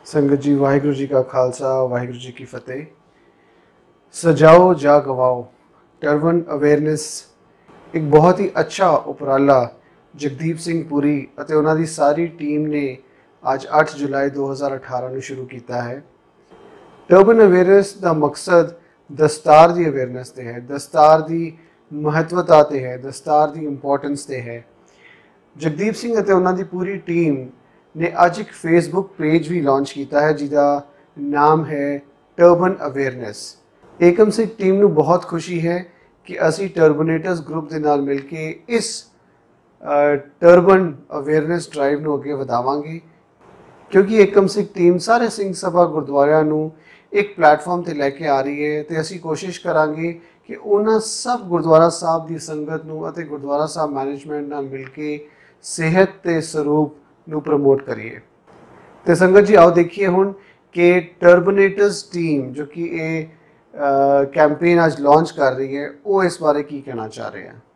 संगत जी वाहिगुरू जी का खालसा वाहिगुरू जी की फतेह। सजाओ जा गवाओ टर्बन अवेयरनेस एक बहुत ही अच्छा उपराला जगदीप सिंह पुरी ਅਤੇ ਉਹਨਾਂ ਦੀ ਸਾਰੀ ਟੀਮ ਨੇ ਅੱਜ 8 ਜੁਲਾਈ 2018 ਨੂੰ ਸ਼ੁਰੂ ਕੀਤਾ ਹੈ। ਟਰਬਨ ਅਵੇਅਰਨੈਸ ਦਾ ਮਕਸਦ ਦਸਤਾਰ ਦੀ ਅਵੇਅਰਨੈਸ ਤੇ ਹੈ, ਦਸਤਾਰ ਦੀ ਮਹੱਤਵਤਾ ਤੇ ਹੈ, ਦਸਤਾਰ ਦੀ ਇੰਪੋਰਟੈਂਸ ਤੇ ਹੈ। ਜਗਦੀਪ ਸਿੰਘ ਅਤੇ ਉਹਨਾਂ ਦੀ ਪੂਰੀ ਟੀਮ ने अज एक फेसबुक पेज भी लॉन्च किया है जिसका नाम है टर्बन अवेयरनेस। एकम सिख टीम नू बहुत खुशी है कि असी टर्बनेटर्स ग्रुप के नाल मिल के इस टर्बन अवेयरनेस ड्राइव नू अगे वधावांगे, क्योंकि एकम सिख टीम सारे सिंह सभा गुरुद्वारियां नू एक प्लेटफॉर्म ते लैके आ रही है। तो असी कोशिश करांगे कि उन्हां सब गुरुद्वारा साहब की संगत नू अते गुरुद्वारा साहब मैनेजमेंट नाल मिल के सेहत ते स्वरूप ਨੂੰ ਪ੍ਰਮੋਟ ਕਰੀਏ। ਤੇ ਸੰਗਤ ਜੀ ਆਓ ਦੇਖੀਏ ਹੁਣ ਕਿ ਟਰਬਨੇਟਰਸ ਟੀਮ ਜੋ ਕਿ ਇਹ ਕੈਂਪੇਨ ਅੱਜ ਲਾਂਚ ਕਰ ਰਹੀ ਹੈ ਉਹ ਇਸ ਬਾਰੇ ਕੀ ਕਹਿਣਾ ਚਾਹ ਰਹੇ ਹਨ।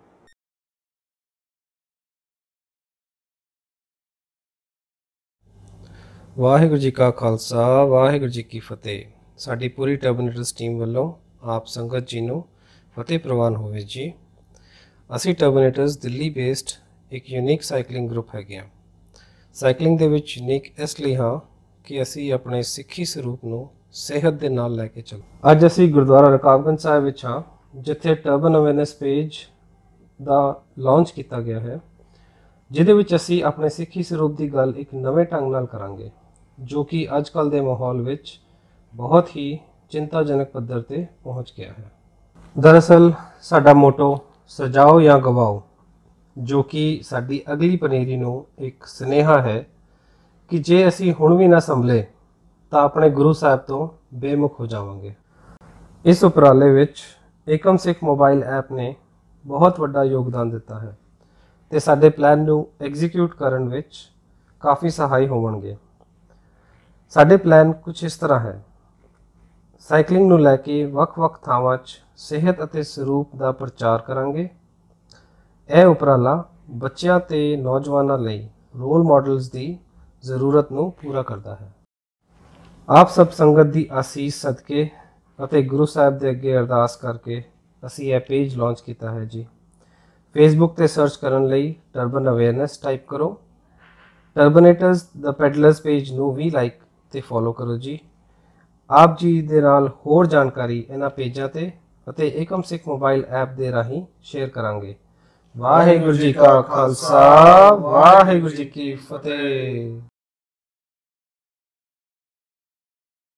ਵਾਹਿਗੁਰੂ ਜੀ ਕਾ ਖਾਲਸਾ ਵਾਹਿਗੁਰੂ ਜੀ ਕੀ ਫਤਿਹ। ਸਾਡੀ ਪੂਰੀ ਟਰਬਨੇਟਰਸ ਟੀਮ ਵੱਲੋਂ ਆਪ ਸੰਗਤ ਜੀ ਨੂੰ ਫਤਿਹ ਪ੍ਰਵਾਨ ਹੋਵੇ ਜੀ। ਅਸੀਂ ਟਰਬਨੇਟਰਸ ਦਿੱਲੀ ਬੇਸਡ ਇੱਕ ਯੂਨੀਕ ਸਾਈਕਲਿੰਗ ਗਰੁੱਪ ਹੈਗੇ ਹਾਂ। ਸਾਈਕਲਿੰਗ ਦੇ ਵਿੱਚ ਯੂਨੀਕ ਇਸ ਲਈ ਹਾਂ ਕਿ ਅਸੀਂ ਆਪਣੇ ਸਿੱਖੀ ਸਰੂਪ ਨੂੰ ਸਿਹਤ ਦੇ ਨਾਲ ਲੈ ਕੇ ਚੱਲ। ਅੱਜ ਅਸੀਂ ਗੁਰਦੁਆਰਾ ਰਕਾਬਗੰਜ ਸਾਹਿਬ ਵਿੱਚ ਹਾਂ, ਜਿੱਥੇ ਟਰਬਨ ਅਵੇਅਰਨੈਸ ਪੇਜ ਦਾ ਲਾਂਚ ਕੀਤਾ ਗਿਆ ਹੈ, ਜਿਹਦੇ ਵਿੱਚ ਅਸੀਂ ਆਪਣੇ ਸਿੱਖੀ ਸਰੂਪ ਦੀ ਗੱਲ ਇੱਕ ਨਵੇਂ ਢੰਗ ਨਾਲ ਕਰਾਂਗੇ, ਜੋ ਕਿ ਅੱਜ ਕੱਲ੍ਹ ਦੇ ਮਾਹੌਲ ਵਿੱਚ ਬਹੁਤ ਹੀ ਚਿੰਤਾਜਨਕ ਪੱਧਰ ਤੇ ਪਹੁੰਚ ਗਿਆ ਹੈ। ਦਰਅਸਲ ਸਾਡਾ ਮੋਟੋ ਸਜਾਓ ਜਾਂ ਗਵਾਓ, ਜੋ ਕਿ ਸਾਡੀ ਅਗਲੀ ਪਨੀਰੀ ਨੂੰ ਇੱਕ ਸੁਨੇਹਾ ਹੈ ਕਿ ਜੇ ਅਸੀਂ ਹੁਣ ਵੀ ਨਾ ਸੰਭਲੇ ਤਾਂ ਆਪਣੇ ਗੁਰੂ ਸਾਹਿਬ ਤੋਂ ਬੇਮੁਖ ਹੋ ਜਾਵਾਂਗੇ। ਇਸ ਉਪਰਾਲੇ ਵਿੱਚ ਏਕਮ ਸਿੱਖ ਮੋਬਾਈਲ ਐਪ ਨੇ ਬਹੁਤ ਵੱਡਾ ਯੋਗਦਾਨ ਦਿੱਤਾ ਹੈ ਤੇ ਸਾਡੇ ਪਲਾਨ ਨੂੰ ਐਗਜ਼ੀਕਿਊਟ ਕਰਨ ਵਿੱਚ ਕਾਫੀ ਸਹਾਈ ਹੋਣਗੇ। ਸਾਡੇ ਪਲਾਨ ਕੁਝ ਇਸ ਤਰ੍ਹਾਂ ਹੈ। ਸਾਈਕਲਿੰਗ ਨੂੰ ਲੈ ਕੇ ਵੱਖ-ਵੱਖ ਥਾਵਾਂ 'ਚ ਸਿਹਤ ਅਤੇ ਸਰੂਪ ਦਾ ਪ੍ਰਚਾਰ ਕਰਾਂਗੇ। ਇਹ ਉਪਰਾਲਾ ਬੱਚਿਆਂ ਤੇ ਨੌਜਵਾਨਾਂ ਲਈ ਰੋਲ ਮਾਡਲਸ ਦੀ ਜ਼ਰੂਰਤ ਨੂੰ ਪੂਰਾ ਕਰਦਾ ਹੈ। ਆਪ ਸਭ ਸੰਗਤ ਦੀ ਆਸੀਸ ਸਦਕੇ ਅਤੇ ਗੁਰੂ ਸਾਹਿਬ ਦੇ ਅੱਗੇ ਅਰਦਾਸ ਕਰਕੇ ਅਸੀਂ ਇਹ ਪੇਜ ਲਾਂਚ ਕੀਤਾ ਹੈ ਜੀ। ਫੇਸਬੁੱਕ ਤੇ ਸਰਚ ਕਰਨ ਲਈ ਟਰਬਨ ਅਵੇਅਰਨੈਸ ਟਾਈਪ ਕਰੋ। ਟਰਬਨੇਟਰਸ ਦਾ ਪੈਡਲਰਸ ਪੇਜ ਨੂੰ ਵੀ ਲਾਈਕ ਤੇ ਫੋਲੋ ਕਰੋ ਜੀ। ਆਪ ਜੀ ਦੇ ਨਾਲ ਹੋਰ ਜਾਣਕਾਰੀ ਇਹਨਾਂ ਪੇਜਾਂ ਤੇ ਅਤੇ ਏਕਮ ਸਿੱਖ ਮੋਬਾਈਲ ਐਪ ਦੇ ਰਾਹੀਂ ਸ਼ੇਅਰ ਕਰਾਂਗੇ। ਵਾਹਿਗੁਰੂ ਜੀ ਕਾ ਖਾਲਸਾ ਵਾਹਿਗੁਰੂ ਜੀ ਕੀ ਫਤਿਹ।